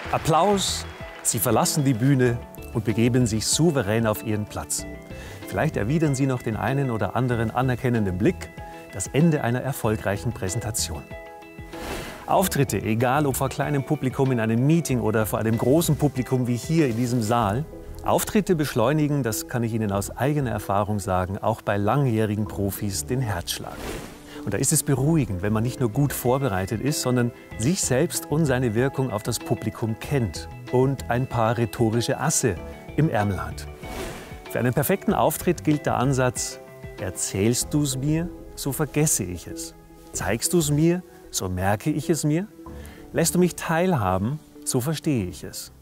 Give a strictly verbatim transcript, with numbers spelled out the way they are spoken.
Applaus, Sie verlassen die Bühne und begeben sich souverän auf Ihren Platz. Vielleicht erwidern Sie noch den einen oder anderen anerkennenden Blick, das Ende einer erfolgreichen Präsentation. Auftritte, egal ob vor kleinem Publikum in einem Meeting oder vor einem großen Publikum wie hier in diesem Saal, Auftritte beschleunigen, das kann ich Ihnen aus eigener Erfahrung sagen, auch bei langjährigen Profis den Herzschlag. Und da ist es beruhigend, wenn man nicht nur gut vorbereitet ist, sondern sich selbst und seine Wirkung auf das Publikum kennt und ein paar rhetorische Asse im Ärmel hat. Für einen perfekten Auftritt gilt der Ansatz: Erzählst du es mir, so vergesse ich es. Zeigst du es mir, so merke ich es mir. Lässt du mich teilhaben, so verstehe ich es.